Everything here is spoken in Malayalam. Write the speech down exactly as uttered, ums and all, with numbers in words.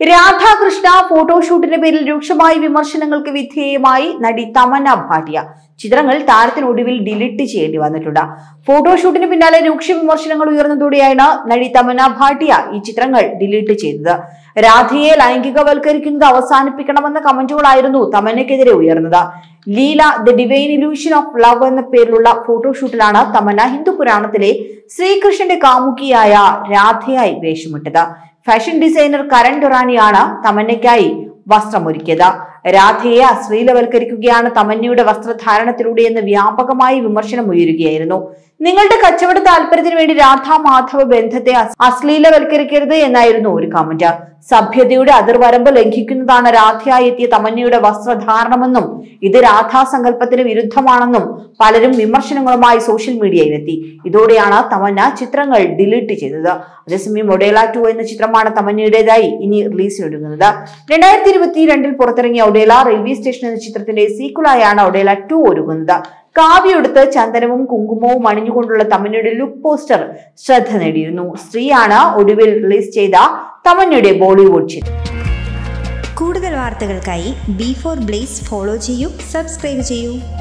രാധാകൃഷ്ണ ഫോട്ടോഷൂട്ടിന്റെ പേരിൽ രൂക്ഷമായ വിമർശനങ്ങൾക്ക് വിധേയമായി നടി തമന്ന ഭാട്ടിയ ചിത്രങ്ങൾ താരത്തിനൊടുവിൽ ഡിലീറ്റ് ചെയ്യേണ്ടി വന്നിട്ടുണ്ട്. ഫോട്ടോഷൂട്ടിന് പിന്നാലെ രൂക്ഷ വിമർശനങ്ങൾ ഉയർന്നതോടെയാണ് നടി തമന്ന ഭാട്ടിയ ഈ ചിത്രങ്ങൾ ഡിലീറ്റ് ചെയ്തത്. രാധയെ ലൈംഗികവൽക്കരിക്കുന്നത് അവസാനിപ്പിക്കണമെന്ന കമന്റുകളായിരുന്നു തമന്നയ്ക്കെതിരെ ഉയർന്നത്. Leela the divine illusion of love എന്ന പേരിലുള്ള ഫോട്ടോഷൂട്ടിലാണ് തമന്ന ഹിന്ദു പുരാണത്തിലെ ശ്രീകൃഷ്ണന്റെ കാമുകിയായ രാധയായി വേഷമിട്ടത്. ഫാഷൻ ഡിസൈനർ കരൺ ദുറാനിയാണ് തമന്നയ്ക്കായി വസ്ത്രമൊരുക്കിയത്. രാധയെ അശ്ലീലവൽക്കരിക്കുകയാണ് തമന്നയുടെ വസ്ത്രധാരണത്തിലൂടെ എന്ന് വ്യാപകമായി വിമർശനം ഉയരുകയായിരുന്നു. നിങ്ങളുടെ കച്ചവട താല്പര്യത്തിന് വേണ്ടി രാധാ മാധവ ബന്ധത്തെ അശ്ലീലവൽക്കരിക്കരുത് എന്നായിരുന്നു ഒരു കമന്റ്. സഭ്യതയുടെ അതിർവരമ്പ് ലംഘിക്കുന്നതാണ് രാധയായി എത്തിയ തമന്നയുടെ വസ്ത്രധാരണമെന്നും ഇത് രാധാ സങ്കല്പത്തിന് വിരുദ്ധമാണെന്നും പലരും വിമർശനങ്ങളുമായി സോഷ്യൽ മീഡിയയിലെത്തി. ഇതോടെയാണ് തമന്ന ചിത്രങ്ങൾ ഡിലീറ്റ് ചെയ്തത്. അതേസമയം ഒഡേല ടു എന്ന ചിത്രമാണ് തമന്നയുടേതായി ഇനി റിലീസിനൊരുങ്ങുന്നത്. രണ്ടായിരത്തി ഇരുപത്തി രണ്ടിൽ പുറത്തിറങ്ങിയ ഒഡേല റെയിൽവേ സ്റ്റേഷൻ എന്ന ചിത്രത്തിന്റെ സീക്വലായാണ് ഒഡേല ടു ഒരുങ്ങുന്നത്. കാവ്യെടുത്ത് ചന്ദനവും കുങ്കുമവും അണിഞ്ഞുകൊണ്ടുള്ള തമന്നയുടെ ലുക്ക് പോസ്റ്റർ ശ്രദ്ധ നേടിയിരുന്നു. സ്ത്രീയാണ് ഒടുവിൽ റിലീസ് ചെയ്ത തമന്നയുടെ ബോളിവുഡ് ചിത്രം. കൂടുതൽ വാർത്തകൾക്കായി ബി ഫോർ ബ്ലേസ് ഫോളോ ചെയ്യൂ, സബ്സ്ക്രൈബ് ചെയ്യൂ.